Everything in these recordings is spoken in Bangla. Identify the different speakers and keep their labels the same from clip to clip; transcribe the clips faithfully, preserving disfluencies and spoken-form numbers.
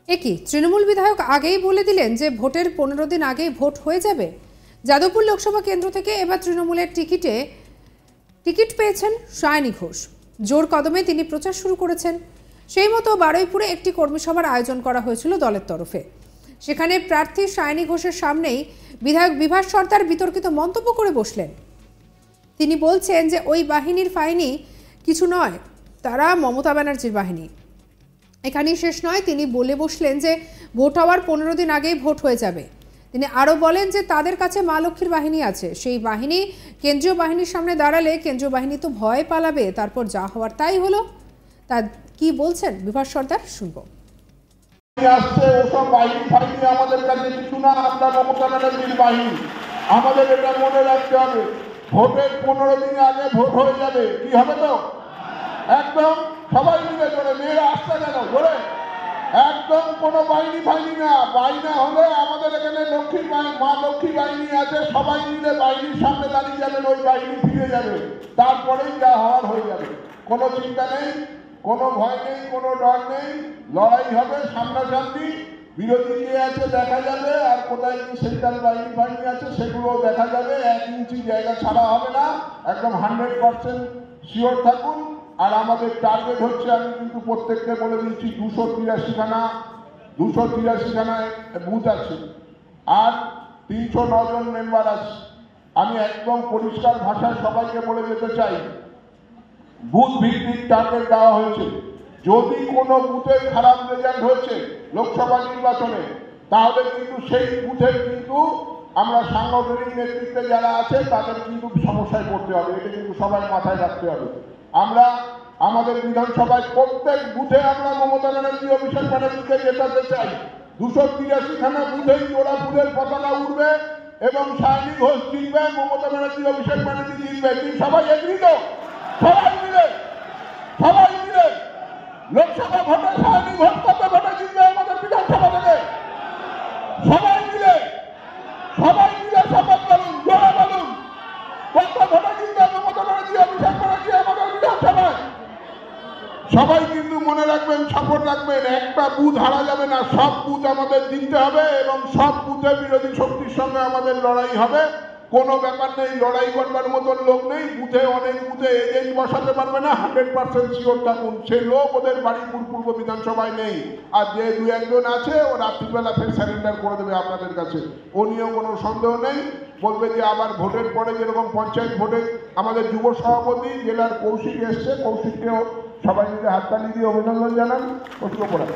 Speaker 1: একই তৃণমূল বিধায়ক আগেই বলে দিলেন যে ভোটের পনেরো দিন আগেই ভোট হয়ে যাবে। যাদবপুর লোকসভা কেন্দ্র থেকে এবার তৃণমূলের টিকিটে টিকিট পেয়েছেন সায়নী ঘোষ। জোর কদমে তিনি প্রচার শুরু করেছেন। সেই মতো বারুইপুরে একটি কর্মী সভার আয়োজন করা হয়েছিল দলের তরফে। সেখানে প্রার্থী সায়নী ঘোষের সামনেই বিধায়ক বিভাস সর্দার বিতর্কিত মন্তব্য করে বসলেন। তিনি বলছেন যে ওই বাহিনীর বাহিনী কিছু নয়, তারা মমতা ব্যানার্জির বাহিনী। এখানেই শেষ নয়, তিনি বলে বসলেন যে ভোট হওয়ার পনেরো দিন আগেই ভোট হয়ে যাবে। তিনি আরও বলেন যে তাদের কাছে মা লক্ষ্মীর বাহিনী আছে, সেই বাহিনী কেন্দ্রীয় বাহিনীর সামনে দাঁড়ালে কেন্দ্রীয় বাহিনী তো ভয় পালাবে, তারপর যা হওয়ার তাই হলো। তা কি বলছেন বিভাস সর্দার, শুনবো।
Speaker 2: আমাদের কাছে কিছু না, আমরা মমতা ব্যানার্জির বাহিনী। আমাদের এটা মনে রাখতে হবে, ভোটের পনেরো দিন আগে ভোট হয়ে যাবে। কি হবে তো একদম সবাই মিলে জোরে, মেয়েরা আসতে গেল জোরে, একদম কোনো বাহিনী বাহিনী না। বাহিনী হলে আমাদের এখানে লক্ষ্মী মা লক্ষ্মী বাহিনী আছে, সবাই মিলে বাহিনীর সামনে দাঁড়িয়ে যাবেন, ওই বাহিনী ফিরে যাবে, তারপরেই যা হওয়ার হয়ে যাবে। কোনো চিন্তা নেই, কোনো ভয় নেই, কোনো ডর নেই, লড়াই হবে সামনাসামনি। বিরোধী কে আছে দেখা যাবে, আর কোথায় কি সেন্ট্রাল বাহিনী বাহিনী আছে সেগুলো দেখা যাবে। এক ইঞ্চি জায়গা ছাড়া হবে না, একদম হান্ড্রেড পার্সেন্ট শিওর থাকুন। আর আমাদের টার্গেট হচ্ছে, আমি কিন্তু প্রত্যেককে বলে দিচ্ছি, দুশো তিরাশিখানা দুশো তিরাশিখানায় বুথ আছে আর তিনশো নজন মেম্বার আছে। আমি একদম পরিষ্কার ভাষায় সবাইকে বলে যেতে চাই, বুথ ভিত্তিক টার্গেট দেওয়া হয়েছে। যদি কোনো বুথে খারাপ রেজাল্ট হয়েছে লোকসভা নির্বাচনে, তাহলে কিন্তু সেই বুথের কিন্তু আমরা সাংগঠনিক নেতৃত্বে যারা আছে তাদের কিন্তু সমস্যায় পড়তে হবে। এটা কিন্তু সবাই মাথায় রাখতে হবে। আমরা আমাদের বিধানসভায় প্রত্যেক বুথে আমরা মমতা ব্যানার্জি অভিষেক ব্যানার্জিকে জেতাতে চাই। দুশো তিরাশিখানা বুথেই জোড়া ফুলের পতাকা উঠবে এবং সায়নী ঘোষ জিতবে, মমতা ব্যানার্জি অভিষেক ব্যানার্জি জিতবে। কি সবাই এগ্রি তো? সবাই মিলে সবাই মিলে লোকসভা ভোটে সায়নী ঘোষ কত ভোটে জিতবে আমাদের বিধানসভা থেকে? সবাই মিলে সবাই মিলে শপথ করুন, জোরে বলুন, কত ভোটে জিতবে মমতা ব্যানার্জি অভিষেক ব্যানার্জি আমাদের বিধানসভায়? সবাই কিন্তু মনে রাখবেন, শপথ রাখবেন, একটা বুথ হারা যাবে না, সব বুথ আমাদের জিততে হবে এবং সব বুথে বিরোধী শক্তির সঙ্গে আমাদের লড়াই হবে। কোনো ব্যাপার নেই, লড়াই করবার মতন লোক নেই। বুথে অনেক বুথে এজেন্ট বসাতে পারবে না, হান্ড্রেড পার্সেন্ট শিওর থাকুন। সেই লোক ওদের বাড়িপুর পূর্ব বিধানসভায় নেই। আর যে দু একজন আছে ও রাত্রিবেলা ফের স্যারেন্ডার করে দেবে আপনাদের কাছে, ও নিয়েও কোনো সন্দেহ নেই। বলবে যে আবার ভোটের পরে যেরকম পঞ্চায়েত ভোটে আমাদের যুব সভাপতি জেলার কৌশিক এসছে, কৌশিককেও সবাই মিলে হাততালি দিয়ে অভিনন্দন জানান, প্রশ্ন করেন।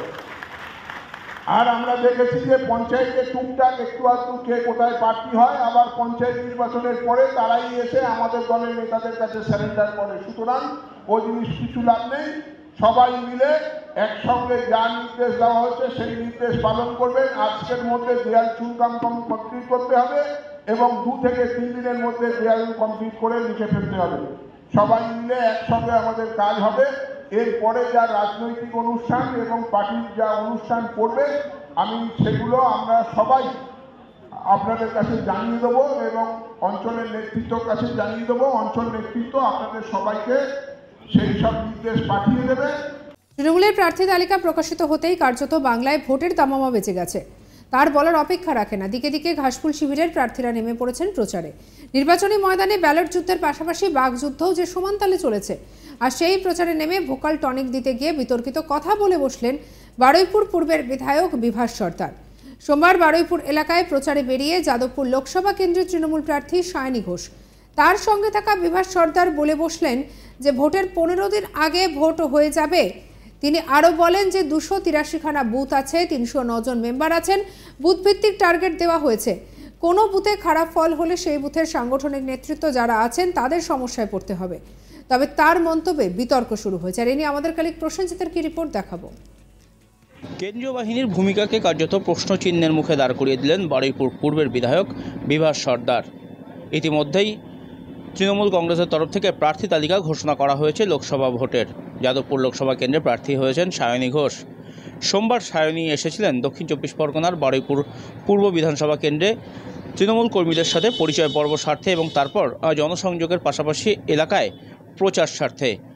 Speaker 2: আর আমরা দেখেছি যে পঞ্চায়েতে টুকটাক একটু আধটু কে কোথায় প্রার্থী হয়, আবার পঞ্চায়েত নির্বাচনের পরে তারাই এসে আমাদের দলের নেতাদের কাছে স্যারেন্ডার করে। সুতরাং ওই জিনিস কিছু লাভ নেই। সবাই মিলে একসঙ্গে যা নির্দেশ দেওয়া হয়েছে সেই নির্দেশ পালন করবেন। আজকের মধ্যে দেয়াল চুনকাম কমপ্লিট করতে হবে এবং দু থেকে তিন দিনের মধ্যে দেয়াল কমপ্লিট করে লিখে ফেলতে হবে। সবাই মিলে একসঙ্গে আমাদের কাজ হবে। এরপরে যা রাজনৈতিক অনুষ্ঠান এবং পার্টির যা অনুষ্ঠান করবে, আমি সেগুলো আমরা সবাই আপনাদের কাছে জানিয়ে দেবো এবং অঞ্চলের নেতৃত্বের কাছে জানিয়ে দেবো। অঞ্চল নেতৃত্ব আপনাদের সবাইকে সেই সব নির্দেশ পাঠিয়ে দেবে।
Speaker 1: তৃণমূলের প্রার্থী তালিকা প্রকাশিত হতেই কার্যত বাংলায় ভোটের দামামা বেজে গেছে। তার বলার অপেক্ষা রাখে না। দিকে দিকে ঘাসফুল শিবিরের প্রার্থীরা নেমে পড়েছেন প্রচারে। নির্বাচনী ময়দানে ব্যালট যুদ্ধের পাশাপাশি বাকযুদ্ধও যে সমান তালে চলেছে। আর সেই প্রচারে নেমে ভোকাল টনিক দিতে গিয়ে বিতর্কিত কথা বলে বসলেন বারুইপুর পূর্বের বিধায়ক বিভাস সর্দার। সোমবার বারুইপুর এলাকায় প্রচারে বেরিয়ে যাদবপুর লোকসভা কেন্দ্রের তৃণমূল প্রার্থী সায়নী ঘোষ, তার সঙ্গে থাকা বিভাস সর্দার বলে বসলেন যে ভোটের পনেরো দিন আগে ভোট হয়ে যাবে। তিনি আরও বলেন যে দুশো তিরাশিখানা বুথ আছে, তিনশো নজন মেম্বার আছেন, বুথ ভিত্তিক টার্গেট দেওয়া হয়েছে। কোনো বুথে খারাপ ফল হলে সেই বুথের সাংগঠনিক নেতৃত্ব যারা আছেন তাদের সমস্যায় পড়তে হবে। তবে তার মন্তব্যে বিতর্ক শুরু হয়েছে। আর এ নিয়ে আমাদের কালিক প্রসেনজিতের কি রিপোর্ট দেখাবো।
Speaker 3: কেন্দ্রীয় বাহিনীর ভূমিকাকে কার্যত প্রশ্নচিহ্নের মুখে দাঁড় করিয়ে দিলেন বারুইপুর পূর্বের বিধায়ক বিভাস সর্দার। ইতিমধ্যেই তৃণমূল কংগ্রেসের তরফ থেকে প্রার্থী তালিকা ঘোষণা করা হয়েছে লোকসভা ভোটের। যাদবপুর লোকসভা কেন্দ্রে প্রার্থী হয়েছেন সায়নী ঘোষ। সোমবার সায়নী এসেছিলেন দক্ষিণ চব্বিশ পরগনার বারুইপুর পূর্ব বিধানসভা কেন্দ্রে তৃণমূল কর্মীদের সাথে পরিচয় পর্ব স্বার্থে এবং তারপর জনসংযোগের পাশাপাশি এলাকায় প্রচার স্বার্থে।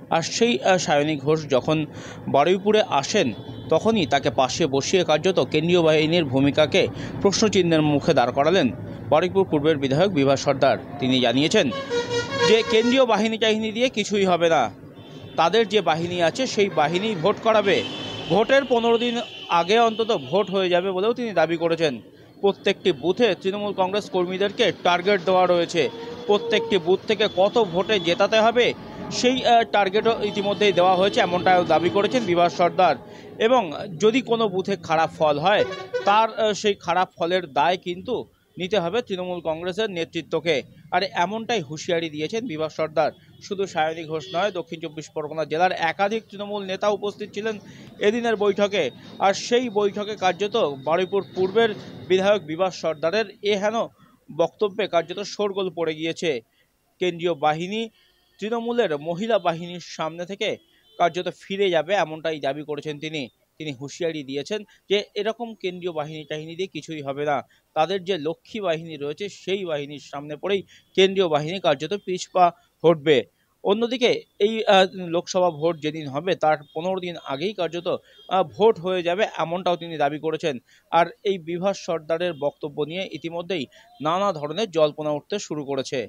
Speaker 3: আর সেই সায়নী ঘোষ যখন বারুইপুরে আসেন তখনই তাকে পাশে বসিয়ে কার্যত কেন্দ্রীয় বাহিনীর ভূমিকাকে প্রশ্নচিহ্নের মুখে দাঁড় করালেন বারুইপুর পূর্বের বিধায়ক বিভাস সর্দার। তিনি জানিয়েছেন যে কেন্দ্রীয় বাহিনী টাহিনী দিয়ে কিছুই হবে না, তাদের যে বাহিনী আছে সেই বাহিনী ভোট করাবে, ভোটের পনেরো দিন আগে অন্তত ভোট হয়ে যাবে বলেও তিনি দাবি করেছেন। প্রত্যেকটি বুথে তৃণমূল কংগ্রেস কর্মীদেরকে টার্গেট দেওয়া রয়েছে, প্রত্যেকটি বুথ থেকে কত ভোটে জেতাতে হবে সেই টার্গেটও ইতিমধ্যেই দেওয়া হয়েছে, এমনটাও দাবি করেছেন বিভাস সর্দার। এবং যদি কোনো বুথে খারাপ ফল হয় তার সেই খারাপ ফলের দায় কিন্তু নিতে হবে তৃণমূল কংগ্রেসের নেতৃত্বকে। আর এমনটাই হুঁশিয়ারি দিয়েছেন বিভাস সর্দার। শুধু সায়নী ঘোষ নয়, দক্ষিণ চব্বিশ পরগনা জেলার একাধিক তৃণমূল নেতা উপস্থিত ছিলেন এদিনের বৈঠকে। আর সেই বৈঠকে কার্যত বারুইপুর পূর্বের বিধায়ক বিভাস সর্দারের এহেন বক্তব্যে কার্যত শোরগোল পড়ে গিয়েছে। কেন্দ্রীয় বাহিনী তৃণমূলের মহিলা বাহিনীর সামনে থেকে কার্যত ফিরে যাবে, এমনটাই দাবি করেছেন তিনি। তিনি হুঁশিয়ারি দিয়েছেন যে এরকম কেন্দ্রীয় বাহিনী টাহিনী দিয়ে কিছুই হবে না, তাদের যে লক্ষ্মী বাহিনী রয়েছে সেই বাহিনীর সামনে পড়েই কেন্দ্রীয় বাহিনী কার্যত পিছপা হটবে। অন্যদিকে এই লোকসভা ভোট যেদিন হবে তার পনেরো দিন আগেই কার্যত ভোট হয়ে যাবে, এমনটাও তিনি দাবি করেছেন। আর এই বিভাস সর্দারের বক্তব্য নিয়ে ইতিমধ্যেই নানা ধরনের জল্পনা উঠতে শুরু করেছে।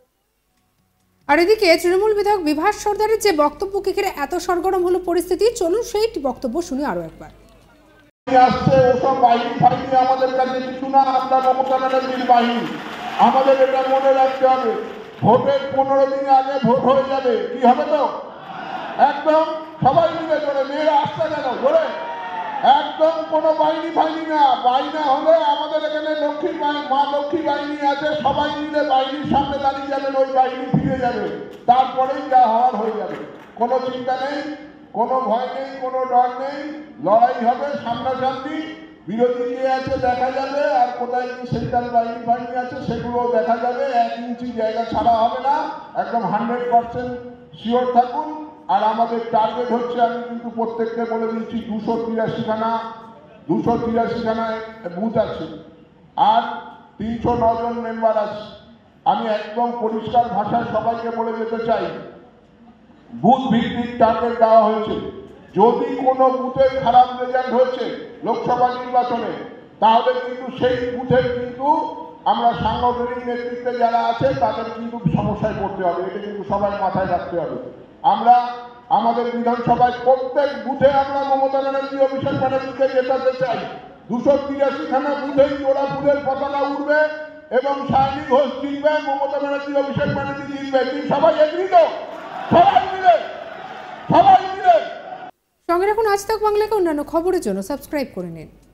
Speaker 1: আর এদিকে তৃণমূল বিধায়ক বিভাস সর্দারের যে বক্তব্যকে ঘিরে এত সরগরম হলো পরিস্থিতি, চলুন সেই বক্তব্য শুনি আরো একবার।
Speaker 2: আসছে ওসব বাহিনী ফাইনি আমাদের কাছে কিছু না, আমরা মমতা ব্যানার্জির বাহিনী। আমাদের এটা মনে রাখতে হবে, ভোটের পনেরো দিন আগে ভোট হয়ে যাবে, কি হবে তো একদম সবাই মিলে করে মেয়েরা আসতে গেল ধরে একদম কোনো বাহিনী ফাইনি না। বাহিনী হলে আমাদের এখানে লক্ষ্মী মা লক্ষ্মী বাহিনী আছে, সবাই মিলে বাহিনীর সামনে দাঁড়িয়ে যাবেন, ওই বাহিনী ফিরে যাবে, তারপরেই যা হওয়ার হয়ে যাবে। কোনো চিন্তা নেই, কোনো ভয় নেই, কোনো ডর নেই, লড়াই হবে সামনাসামনি। বিরোধী কে আছে দেখা যাবে, আর কোথায় কি সেন্ট্রাল বাহিনী বাহিনী আছে সেগুলোও দেখা যাবে। এক ইঞ্চি জায়গা ছাড়া হবে না, একদম হান্ড্রেড পার্সেন্ট শিওর থাকুন। আর আমাদের টার্গেট হচ্ছে, আমি কিন্তু প্রত্যেককে বলে দিচ্ছি, দুশো তিরাশিখানা দুশো তিরাশিখানায় বুথ আছে আর তিনশো নজন মেম্বার আছে। আমি একদম পরিষ্কার ভাষায় সবাইকে বলে যেতে চাই, বুথ ভিত্তিক টার্গেট দেওয়া হয়েছে। যদি কোনো বুথের খারাপ রেজাল্ট হয়েছে লোকসভা নির্বাচনে, তাহলে কিন্তু সেই বুথের কিন্তু আমরা সাংগঠনিক নেতৃত্বে যারা আছে তাদের কিন্তু সমস্যায় পড়তে হবে, এটা কিন্তু সবাই মাথায় রাখতে হবে। আমরা আমাদের বিধানসভায় প্রত্যেক বুথে আমরা মমতা ব্যানার্জি অভিষেক ব্যানার্জিকে জেতাতে চাই। দুশো তিরাশিখানা বুথেই জোড়া ফুলের পতাকা উঠবে এবং সায়নী ঘোষ জিতবে, মমতা ব্যানার্জি অভিষেক ব্যানার্জি জিতবে। কি সবাই এগ্রি তো? সবাই মিলে সবাই মিলে
Speaker 1: সঙ্গে রাখুন আজ তাক বাংলাকে অন্যান্য খবরের জন্য সাবস্ক্রাইব করে নিন।